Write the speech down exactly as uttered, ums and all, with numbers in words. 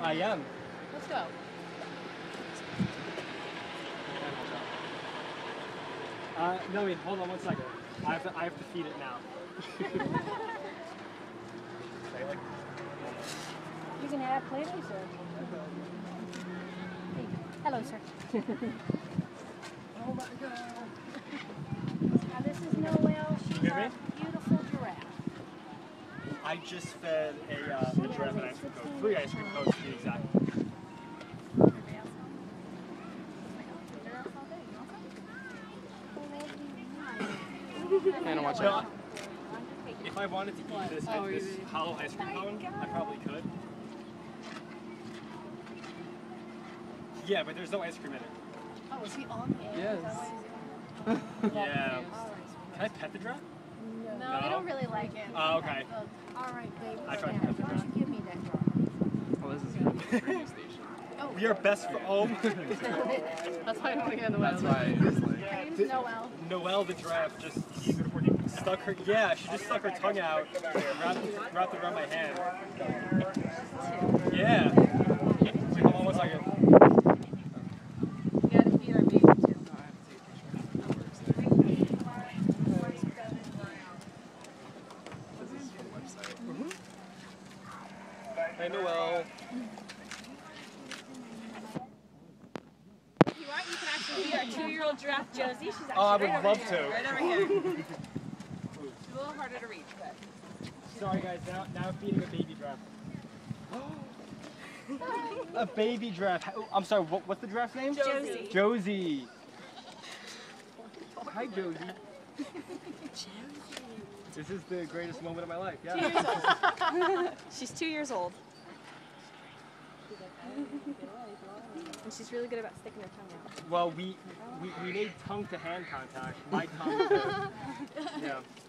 I am. Let's go. Uh, no, wait, hold on one second. I have to, I have to feed it now. You can have Play-Doh, sir. Hey. Hello, sir. Oh my god. Now this is Noelle. She's Hear our me? beautiful giraffe. I just fed a, uh, a giraffe an ice cream cone. Three ice cream cones to be exact. And watch No, out. if I wanted to eat this, Oh, this easy. hollow ice cream cone, I probably could. Yeah, but there's no ice cream in it. Oh, is he on the Yes. Yeah. Can I pet the giraffe? No, No? they don't really like it. Oh, okay. All right, baby. I tried to Now, pet the why giraffe. don't you give me that drop? Oh, this is from the radio station. Oh, We are best for oh. That's why I don't want to get in the way. That's why it's like. her name's Noelle. Noelle the giraffe just stuck her, yeah, she just stuck her tongue out, wrapped, wrapped it around my hand. Yeah. Wait, hold on one second. You gotta feed our baby too. Hey, Noelle. If you want, you can actually feed our two-year-old giraffe Josie. She's actually Oh, I right would over love here. to. Right over here. She's a little harder to reach, but. Sorry guys, now, now feeding a baby giraffe. A baby giraffe. Oh, I'm sorry, what, what's the giraffe's name? Josie. Josie. Hi, Josie. This is the greatest moment of my life, yeah. Two years old. She's two years old. And she's really good about sticking her tongue out. Well, we, we, we made tongue to hand contact. My tongue to, yeah.